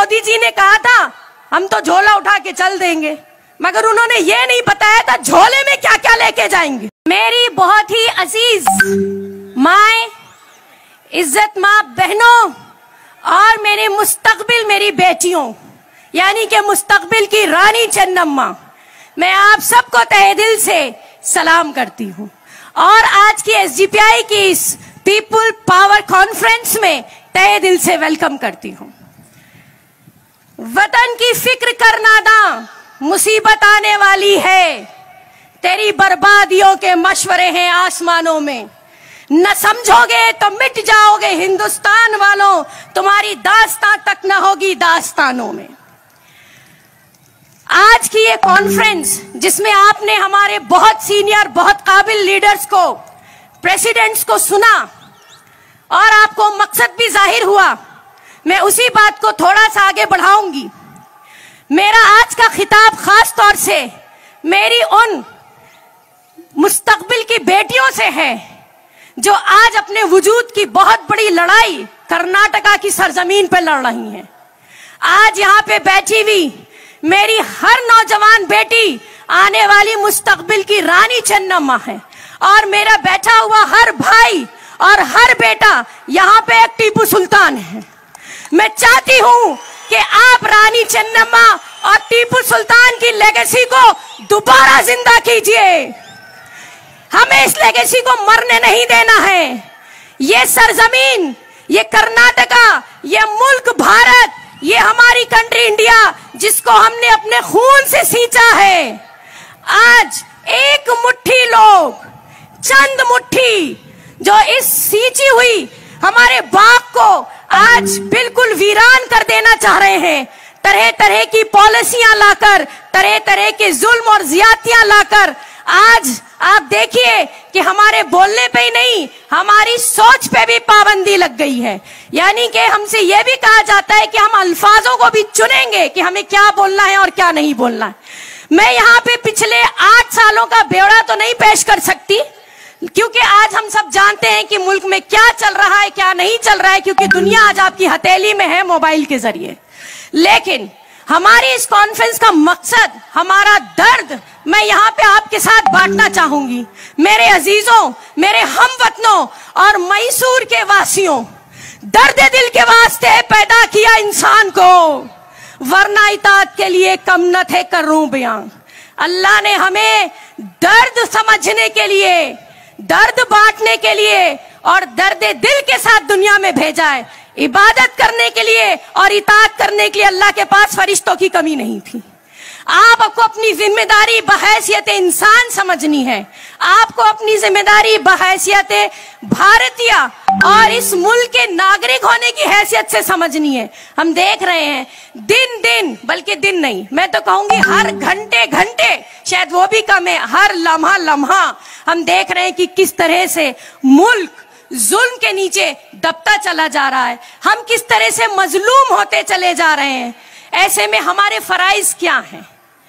मोदी जी ने कहा था हम तो झोला उठा के चल देंगे, मगर उन्होंने ये नहीं बताया था झोले में क्या क्या लेके जाएंगे। मेरी बहुत ही अजीज माए, इज्जत माँ बहनों और मेरे मुस्तकबिल मेरी बेटियों, यानी कि मुस्तकबिल की रानी चन्नम्मा, मैं आप सबको तहे दिल से सलाम करती हूँ और आज की एसजीपीआई की इस पीपल पावर कॉन्फ्रेंस में तहे दिल से वेलकम करती हूँ। वतन की फिक्र करना ना, मुसीबत आने वाली है, तेरी बर्बादियों के मशवरे हैं आसमानों में, न समझोगे तो मिट जाओगे हिंदुस्तान वालों, तुम्हारी दास्तां तक न होगी दास्तानों में। आज की ये कॉन्फ्रेंस जिसमें आपने हमारे बहुत सीनियर बहुत काबिल लीडर्स को, प्रेसिडेंट्स को सुना और आपको मकसद भी जाहिर हुआ, मैं उसी बात को थोड़ा सा आगे बढ़ाऊंगी। मेरा आज का खिताब खास तौर से मेरी उन मुस्तकबिल की बेटियों से है जो आज अपने वजूद की बहुत बड़ी लड़ाई कर्नाटका की सरजमीन पर लड़ रही हैं। आज यहाँ पे बैठी हुई मेरी हर नौजवान बेटी आने वाली मुस्तकबिल की रानी चन्नम्मा है और मेरा बैठा हुआ हर भाई और हर बेटा यहाँ पे एक टीपू सुल्तान है। मैं चाहती हूँ कि आप रानी चन्नम्मा और टीपू सुल्तान की लेगेसी को दोबारा जिंदा कीजिए। हमें इस लेगेसी को मरने नहीं देना है। ये सरजमीन, ये कर्नाटका, ये मुल्क भारत, ये हमारी कंट्री इंडिया जिसको हमने अपने खून से सींचा है, आज एक मुट्ठी लोग, चंद मुट्ठी जो इस सींची हुई हमारे बाग को आज बिल्कुल वीरान कर देना चाह रहे हैं, तरह तरह की पॉलिसियां लाकर, तरह तरह के जुल्म और ज्यादतियां लाकर। आज आप देखिए कि हमारे बोलने पे ही नहीं, हमारी सोच पे भी पाबंदी लग गई है। यानी कि हमसे यह भी कहा जाता है कि हम अल्फाजों को भी चुनेंगे कि हमें क्या बोलना है और क्या नहीं बोलना है। मैं यहाँ पे पिछले 8 सालों का ब्यौरा तो नहीं पेश कर सकती, क्योंकि आज हम सब जानते हैं कि मुल्क में क्या चल रहा है क्या नहीं चल रहा है, क्योंकि दुनिया आज आपकी हथेली में है मोबाइल के जरिए। लेकिन हमारी इस कॉन्फ्रेंस का मकसद, हमारा दर्द मैं यहाँ पे आपके साथ बांटना चाहूंगी। मेरे अजीजों, मेरे हमवतनों और मैसूर के वासियों, दर्द दिल के वास्ते पैदा किया इंसान को, वरना इताअत के लिए कम न थे करूं बयां। अल्लाह ने हमें दर्द समझने के लिए, दर्द बांटने के लिए और दर्द दिल के साथ दुनिया में भेजा है। इबादत करने के लिए और इताअत करने के लिए अल्लाह के पास फरिश्तों की कमी नहीं थी। आपको अपनी जिम्मेदारी बहैसियत इंसान समझनी है, आपको अपनी जिम्मेदारी बहैसियत भारतीय और इस मुल्क के नागरिक होने की हैसियत से समझनी है। हम देख रहे हैं दिन दिन, बल्कि दिन नहीं, मैं तो कहूंगी हर घंटे घंटे, शायद वो भी कम है, हर लम्हा लम्हा हम देख रहे हैं कि किस तरह से मुल्क जुल्म के नीचे दबता चला जा रहा है, हम किस तरह से मजलूम होते चले जा रहे हैं। ऐसे में हमारे फराइज क्या हैं?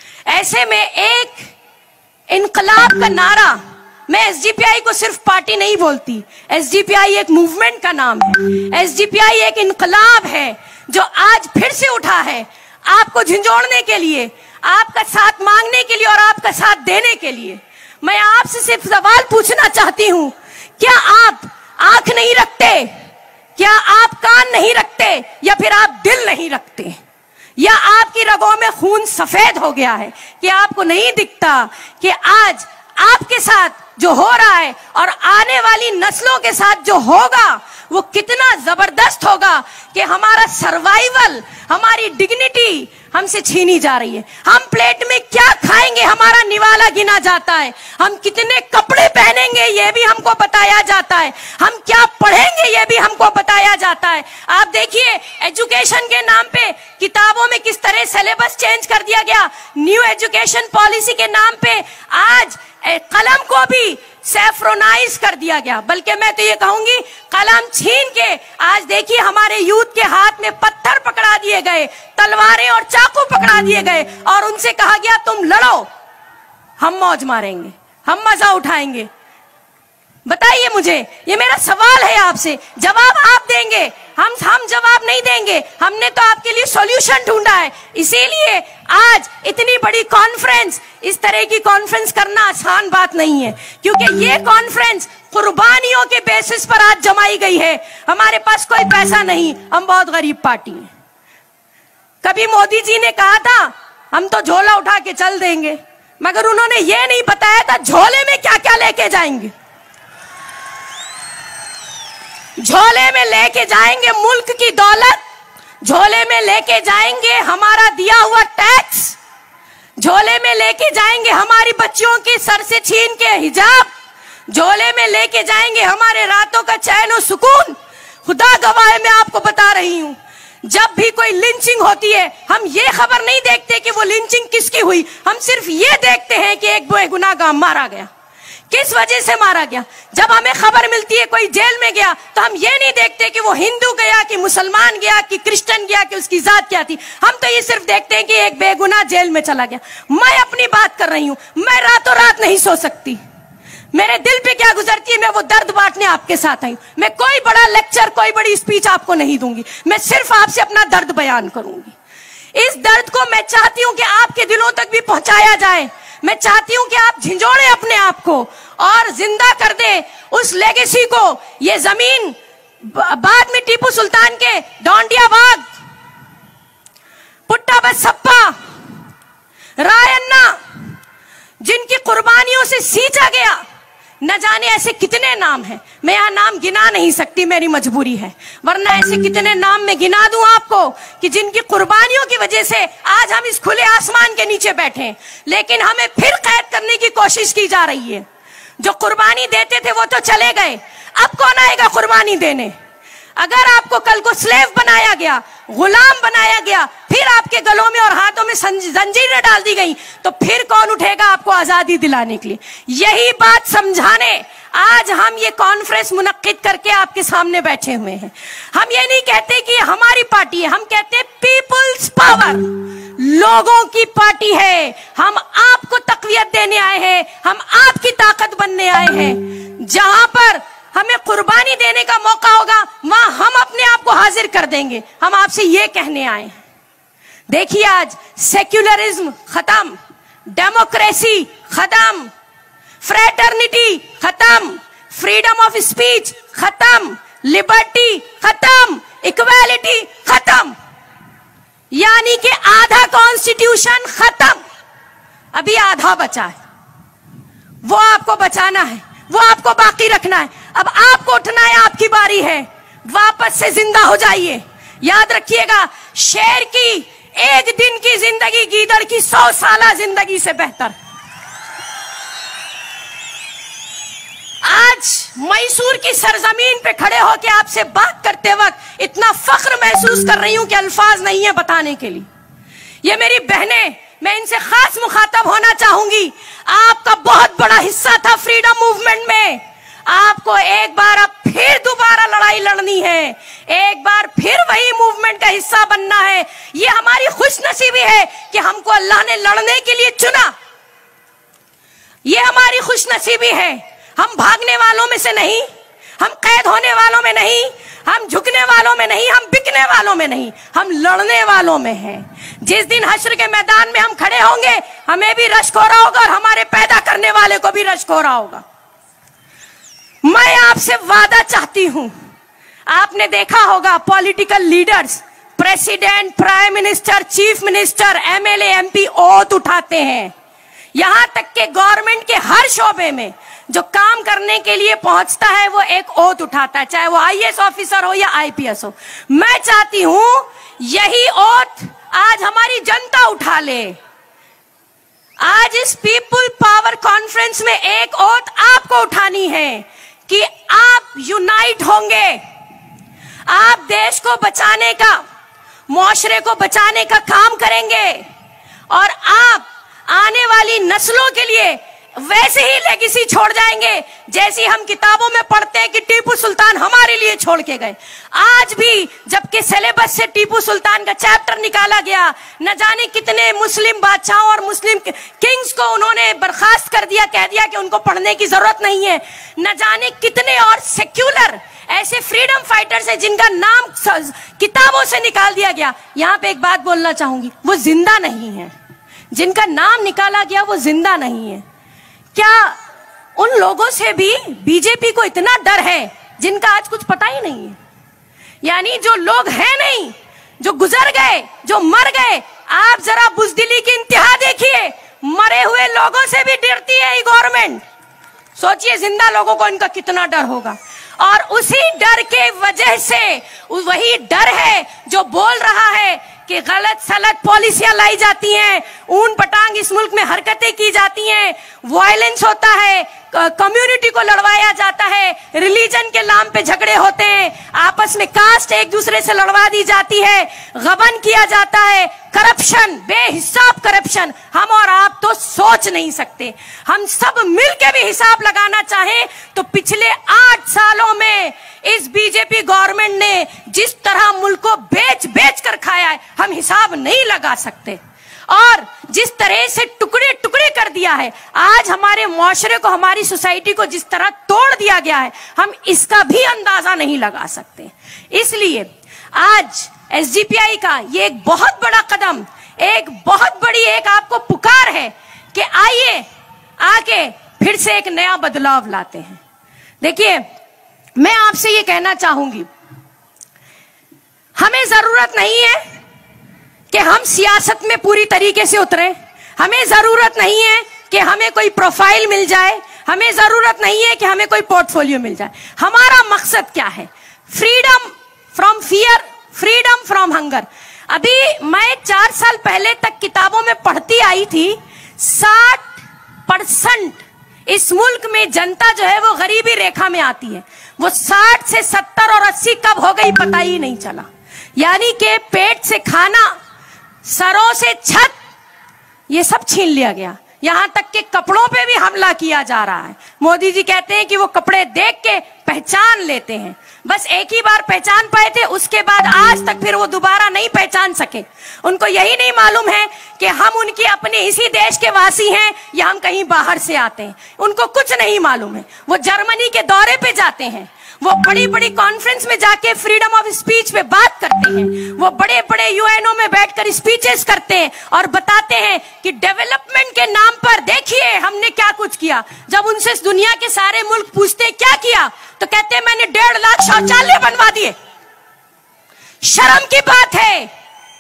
ऐसे में एक इनकलाब का नारा, मैं एसजीपीआई को सिर्फ पार्टी नहीं बोलती, एसजीपीआई एक मूवमेंट का नाम है, एसजीपीआई एक इनकलाब है जो आज फिर से उठा है आपको झंझोड़ने के लिए, आपका साथ मांगने के लिए और आपका साथ देने के लिए। मैं आपसे सिर्फ सवाल पूछना चाहती हूं, क्या आप आंख नहीं रखते? क्या आप कान नहीं रखते? या फिर आप दिल नहीं रखते? या आपकी रगों में खून सफेद हो गया है कि आपको नहीं दिखता कि आज आपके साथ जो हो रहा है और आने वाली नस्लों के साथ जो होगा वो कितना जबरदस्त होगा कि हमारा सर्वाइवल, हमारी डिग्निटी हमसे छीनी जा रही है। हम प्लेट में क्या खाएंगे हमारा निवाला गिना जाता है, हम कितने कपड़े पहनेंगे ये भी हमको बताया जाता है, हम क्या पढ़ेंगे ये भी हमको बताया जाता है। आप देखिए एजुकेशन के नाम पे किताबों में किस तरह सिलेबस चेंज कर दिया गया, न्यू एजुकेशन पॉलिसी के नाम पे आज कलम को भी सैफ्रोनाइज कर दिया गया, बल्कि मैं तो ये कहूंगी कलम छीन के आज देखिए हमारे यूथ के हाथ में पत्थर पकड़ा दिए गए, तलवारें और चाकू पकड़ा दिए गए और उनसे कहा गया तुम लड़ो, हम मौज मारेंगे, हम मजा उठाएंगे। बताइए मुझे, ये मेरा सवाल है आपसे। जवाब आप देंगे, हम जवाब नहीं देंगे। हमने तो आपके लिए सॉल्यूशन ढूंढा है। इसीलिए आज इतनी बड़ी कॉन्फ्रेंस, इस तरह की कॉन्फ्रेंस करना आसान बात नहीं है, क्योंकि ये कॉन्फ्रेंस कुर्बानियों के बेसिस पर आज जमाई गई है। हमारे पास कोई पैसा नहीं, हम बहुत गरीब पार्टी हैं। कभी मोदी जी ने कहा था हम तो झोला उठा के चल देंगे, मगर उन्होंने ये नहीं बताया था झोले में क्या क्या लेके जाएंगे। झोले में लेके जाएंगे मुल्क की दौलत, झोले में लेके जाएंगे हमारा दिया हुआ टैक्स, झोले में लेके जाएंगे हमारी बच्चियों की सर से छीन के हिजाब, झोले में लेके जाएंगे हमारे रातों का चैन और सुकून। खुदा गवाह है, मैं आपको बता रही हूं, जब भी कोई लिंचिंग होती है हम ये खबर नहीं देखते कि वो लिंचिंग किसकी हुई, हम सिर्फ ये देखते हैं कि एक बेगुनाह मारा गया। किस वजह से मारा गया? जब हमें खबर मिलती है कोई जेल में गया तो हम ये नहीं देखते कि वो हिंदू गया कि मुसलमान गया कि क्रिश्चियन गया कि उसकी जात क्या थी, हम तो ये सिर्फ देखते हैं कि एक बेगुनाह जेल में चला गया। मैं अपनी बात कर रही हूं, मैं रातों रात नहीं सो सकती। मेरे दिल पे क्या गुजरती है, मैं वो दर्द बांटने आपके साथ आई। मैं कोई बड़ा लेक्चर, कोई बड़ी स्पीच आपको नहीं दूंगी, मैं सिर्फ आपसे अपना दर्द बयान करूंगी। इस दर्द को मैं चाहती हूं कि आपके दिलों तक भी पहुंचाया जाए। मैं चाहती हूं कि आप झिंझोड़े अपने आप को और जिंदा कर दे उस लेगेसी को। ये जमीन बाद में टीपू सुल्तान के डोंडिया बाग, पुट्टा बसप्पा, रायन्ना, जिनकी कुर्बानियों से सींचा गया, न जाने ऐसे कितने नाम हैं। मैं यहां नाम गिना नहीं सकती, मेरी मजबूरी है, वरना ऐसे कितने नाम मैं गिना दूं आपको कि जिनकी कुर्बानियों की वजह से आज हम इस खुले आसमान के नीचे बैठे हैं। लेकिन हमें फिर कैद करने की कोशिश की जा रही है। जो कुर्बानी देते थे वो तो चले गए, अब कौन आएगा कुर्बानी देने? अगर आपको कल को स्लेव बनाया गया, गुलाम बनाया गया, फिर आपके गलों में और हाथों में जंजीरें डाल दी गई, तो फिर कौन उठेगा आपको आजादी दिलाने के लिए? यही बात समझाने आज हम ये कॉन्फ्रेंस मुनक्किद करके आपके सामने बैठे हुए हैं। हम ये नहीं कहते कि हमारी पार्टी है, हम कहते हैं पीपल्स पावर, लोगों की पार्टी है। हम आपको तकवीयत देने आए हैं, हम आपकी ताकत बनने आए हैं। जहां पर हमें कुर्बानी देने का मौका होगा वहां हम अपने आप को हाजिर कर देंगे। हम आपसे ये कहने आए हैं, देखिए आज सेक्युलरिज्म खत्म, डेमोक्रेसी खत्म, फ्रेटर्निटी खत्म, फ्रीडम ऑफ स्पीच खत्म, लिबर्टी खत्म, इक्वालिटी खत्म, यानी कि आधा कॉन्स्टिट्यूशन खत्म। अभी आधा बचा है, वो आपको बचाना है, वो आपको बाकी रखना है। अब आपको उठना है, आपकी बारी है, वापस से जिंदा हो जाइए। याद रखिएगा, शेर की एक दिन की जिंदगी गीदड़ की 100 साल जिंदगी से बेहतर। आज मैसूर की सरजमीन पे खड़े होकर आपसे बात करते वक्त इतना फख्र महसूस कर रही हूं कि अल्फाज नहीं है बताने के लिए। ये मेरी बहनें, मैं इनसे खास मुखातब होना चाहूंगी। आपका बहुत बड़ा हिस्सा था फ्रीडम मूवमेंट में। आपको एक बार अब फिर दोबारा लड़ाई लड़नी है, एक बार फिर वही मूवमेंट का हिस्सा बनना है। ये हमारी खुशनसीबी है कि हमको अल्लाह ने लड़ने के लिए चुना। ये हमारी खुशनसीबी है। हम भागने वालों में से नहीं, हम कैद होने वालों में नहीं, हम झुकने वालों में नहीं, हम बिकने वालों में नहीं, हम लड़ने वालों में हैं। जिस दिन हश्र के मैदान में हम खड़े होंगे, हमें भी रश्क हो रहा होगा और हमारे पैदा करने वाले को भी रश्क हो रहा होगा। मैं आपसे वादा चाहती हूं, आपने देखा होगा political leaders, president, prime minister, chief minister, MLA, MP oath उठाते हैं। यहां तक के गवर्नमेंट के हर शोबे में जो काम करने के लिए पहुंचता है वो एक ओथ उठाता है, चाहे वो आईएएस ऑफिसर हो या आईपीएस हो। मैं चाहती हूं यही ओथ आज हमारी जनता उठा ले। आज इस पीपल पावर कॉन्फ्रेंस में एक ओथ आपको उठानी है कि आप यूनाइट होंगे, आप देश को बचाने का, मुआशरे को बचाने का काम करेंगे और आप आने वाली नस्लों के लिए वैसे ही लेगेसी छोड़ जाएंगे जैसी हम किताबों में पढ़ते हैं कि टीपू सुल्तान हमारे लिए छोड़ के गए। आज भी जबकि सिलेबस से टीपू सुल्तान का चैप्टर निकाला गया, न जाने कितने मुस्लिम बादशाहों और मुस्लिम किंग्स को उन्होंने बर्खास्त कर दिया, कह दिया कि उनको पढ़ने की जरूरत नहीं है। न जाने कितने और सेक्युलर ऐसे फ्रीडम फाइटर्स हैं जिनका नाम किताबों से निकाल दिया गया। यहां पे एक बात बोलना चाहूंगी, वो जिंदा नहीं है। जिनका नाम निकाला गया वो जिंदा नहीं है। क्या उन लोगों से भी बीजेपी को इतना डर है जिनका आज कुछ पता ही नहीं है? यानी जो लोग हैं नहीं, जो गुजर गए, जो मर गए, आप जरा बुज़दिली की इंतहा देखिए। मरे हुए लोगों से भी डरती है ये गवर्नमेंट। सोचिए जिंदा लोगों को इनका कितना डर होगा। और उसी डर के वजह से वही डर है जो बोल रहा है कि गलत सलत पॉलिसियां लाई जाती हैं, ऊन पटांग इस मुल्क में हरकतें की जाती हैं, वायलेंस होता है, कम्युनिटी को लड़वाया जाता है, रिलीजन के नाम पे झगड़े होते हैं, आपस में कास्ट एक दूसरे से लड़वा दी जाती है, गबन किया जाता है, करप्शन, बेहिसाब करप्शन। हम और आप तो सोच नहीं सकते। हम सब मिलके भी हिसाब लगाना चाहें तो पिछले 8 सालों में इस बीजेपी गवर्नमेंट ने जिस तरह मुल्क को बेच बेच कर खाया है, हम हिसाब नहीं लगा सकते। और जिस तरह से टुकड़े टुकड़े कर दिया है, आज हमारे मुआशरे को, हमारी सोसाइटी को जिस तरह तोड़ दिया गया है, हम इसका भी अंदाजा नहीं लगा सकते। इसलिए आज एसडीपीआई का ये एक बहुत बड़ा कदम, एक बहुत बड़ी एक आपको पुकार है कि आइए आके फिर से एक नया बदलाव लाते हैं। देखिए, मैं आपसे ये कहना चाहूंगी, हमें जरूरत नहीं है कि हम सियासत में पूरी तरीके से उतरें। हमें जरूरत नहीं है कि हमें कोई प्रोफाइल मिल जाए, हमें जरूरत नहीं है कि हमें कोई पोर्टफोलियो मिल जाए। हमारा मकसद क्या है? Freedom from fear, freedom from hunger. अभी मैं 4 साल पहले तक किताबों में पढ़ती आई थी, 60% इस मुल्क में जनता जो है वो गरीबी रेखा में आती है। वो 60 से 70 और 80 कब हो गई पता ही नहीं चला। यानी कि पेट से खाना, सरों से छत, ये सब छीन लिया गया। यहां तक के कपड़ों पे भी हमला किया जा रहा है। मोदी जी कहते हैं कि वो कपड़े देख के पहचान लेते हैं। बस एक ही बार पहचान पाए थे, उसके बाद आज तक फिर वो दोबारा नहीं पहचान सके। उनको यही नहीं मालूम है कि हम उनके अपने इसी देश के वासी हैं या हम कहीं बाहर से आते हैं। उनको कुछ नहीं मालूम है। वो जर्मनी के दौरे पे जाते हैं, वो बड़ी बड़ी कॉन्फ्रेंस में जाके फ्रीडम ऑफ स्पीच पे बात करते हैं, वो बड़े बड़े यूएनओ में बैठकर स्पीचेस करते हैं और बताते हैं कि डेवलपमेंट के नाम पर देखिए हमने क्या कुछ किया। जब उनसे दुनिया के सारे मुल्क पूछते हैं क्या किया, तो कहते हैं मैंने 1.5 लाख शौचालय बनवा दिए। शर्म की बात है।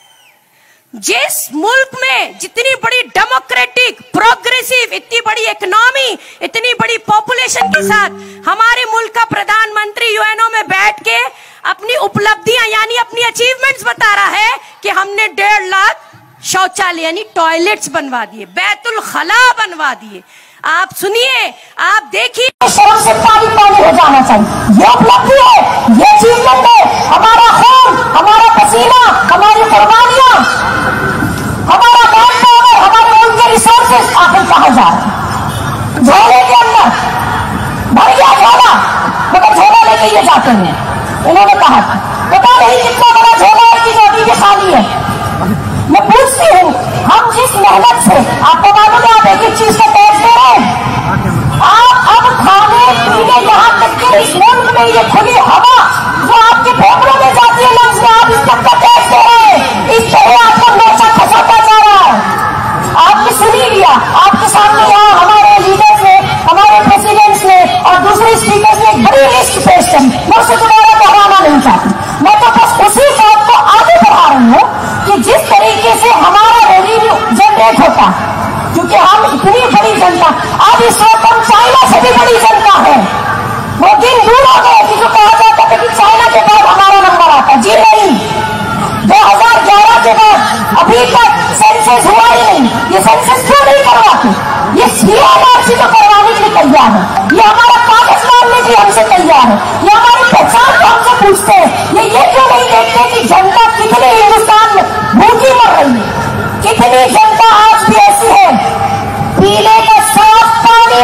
जिस मुल्क में जितनी बड़ी डेमोक्रेटिक, प्रोग्रेसिव, इतनी बड़ी इकोनॉमी, इतनी बड़ी पॉपुलेशन के साथ हमारे मुल्क का प्रधानमंत्री यूएनओ में बैठ के अपनी उपलब्धियां यानी अपनी अचीवमेंट्स बता रहा है कि हमने 1.5 लाख शौचालय यानी टॉयलेट्स बनवा दिए, बैतुल खला बनवा दिए। आप सुनिए, आप देखिए, शर्म से पानी पानी हो जाना चाहिए। ये उपलब्धि है, ये अचीवमेंट है। हमारा खून, हमारा पसीना, हमारी कुर्बानियां, हमारा मैन पावर, हमारे मुल्क के रिसोर्सेस आखिर कहाँ जा रहे हैं? झोले के अंदर भर गया झोला, मगर झोला लेके ये जाते हैं। उन्होंने कहा पता नहीं कितना बड़ा झोला आपकी नौकरी के खाली है। मैं पूछती हूँ, हम जिस मेहनत से, आपको मालूम है आप एक एक चीज का टैक्स दे रहे हैं। आप अब खाने पीने, यहाँ तक कि इस मुल्क में ये खुली हवा जो आपके फेफड़ों में जाती है लफ्ज में, आप इस तक का टैक्स दे रहे हैं। इस तरह आपका मोर्चा खसाता जा रहा है। आपने सुनी लिया, आपके सामने यहाँ हमारे लीडर्स ने, हमारे प्रेसिडेंट्स ने और दूसरे स्पीकर्स ने एक बड़ी लिस्ट पेश करी। मैं उसे दोबारा दोहराना नहीं चाहती, मैं तो बस उसी बात को आगे बढ़ा रही हूँ कि जिस तरीके से हमारा रेवेन्यू जनरेट होता है, क्योंकि हम इतनी बड़ी जनता, अब इस वक्त हम चाइना से भी बड़ी जनता है। वो दिन दूर हो गए कि जो कहा जाता था कि चाइना के बाद हमारा नंबर आता। जी नहीं, 2011 के बाद अभी तक सेंसस हुआ ही नहीं। ये सेंसस क्यों नहीं करवाते? ये सीआरसी तो करवाने के लिए तैयार है, ये हमारा कागज मानने के लिए हमसे तैयार है, ये हमारी पहचान को हमसे पूछते हैं। ये क्यों नहीं देखते कि जनता कितनी हिंदुस्तान में भूखी मर रही है, कितनी जनता आज भी ऐसी है, पीने का साफ पानी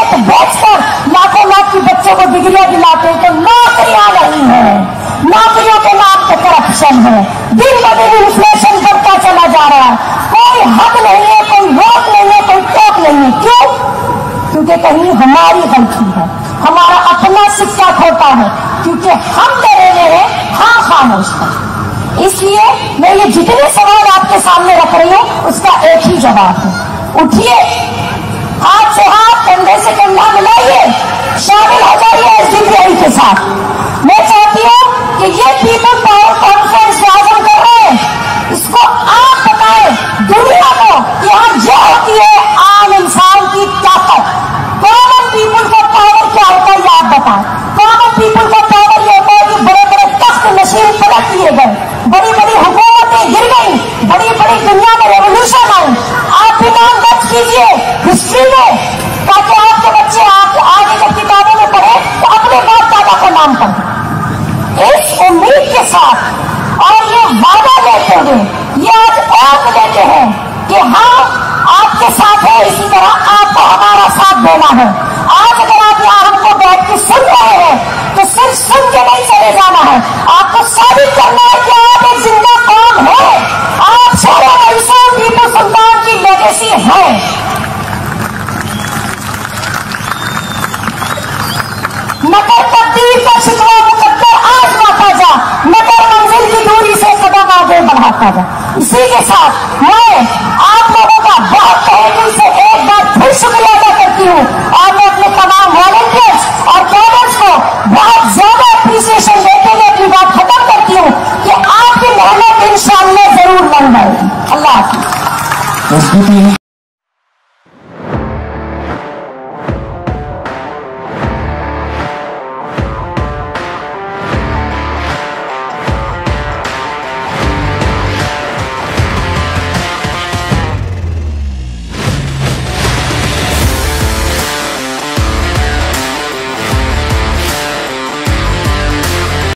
खेत बेचकर लाखों लाख की बच्चों को डिग्रियां दिलाते हैं, तो नौकरियां नहीं है, नौकरियों के नाम पे करप्शन है, दिन ब दिन इन्फ्लेशन बढ़ता चला जा रहा है, कोई हद नहीं है, कोई रोक नहीं है, कोई टोक नहीं है। क्यों? क्योंकि कहीं हमारी गलती है, हमारा अपना सिक्का खोटा है, क्योंकि हम डरे हुए हैं हाँ खामोश पर। इसलिए मैं ये जितने सवाल आपके सामने रख रही हूं उसका एक ही जवाब है, उठिए, हाथ से हाथ, कंधे से कंधा मिलाइए, शामिल हो जाइए इस दिव्याई के साथ। मैं चाहती हूं कि ये पीपल पावर कॉन्फ्रेंस जो आज हम कर रहे हैं, इसको आप बताएं दुनिया को कि यहाँ जो होती है आम इंसान की ताकत, कॉमन पीपल का पावर क्या होता है ये आप बताएं। कॉमन पीपल का पावर ये होता है कि बड़े बड़े तख्त नशीन पलट दिए गए, बड़ी बड़ी हुकूमतें गिर गई, बड़ी बड़ी दुनिया में रेवोल्यूशन आई। आप भी नाम दर्ज कीजिए हिस्ट्री में, ताकि आपके बच्चे आगे जब किताबों में पढ़े तो अपने बाप दादा का नाम पढ़े। इस उम्मीद के साथ और ये वादा लेते हुए ये आज और लेते हैं कि हाँ आपके साथ है, इसी तरह आपको हमारा साथ देना है। आज अगर आप यहाँ हमको बैठ के सुन रहे हैं तो सिर्फ सुन के नहीं चले जाना है, आपको साबित करना है कि आप एक जिंदा कौम है, आप सारे रईसों टीपू सुल्तान की लेगेसी है। मगर तकदीर का शिकवा मुकद्दर आज माता जा, मगर मंजिल की दूरी से कदम आगे बढ़ाता जा। इसी के साथ मैं आप लोगों का बहुत तहे दिल से एक बार फिर शुक्रिया अदा करती हूँ, और मैं अपने तमाम वॉलंटियर्स और कैडर्स को बहुत ज्यादा अप्रिसिएशन देते हुए अपनी बात खत्म करती हूँ कि आपकी मेहनत इंशाअल्लाह जरूर बन जाएगी। अल्लाह हाफिज़।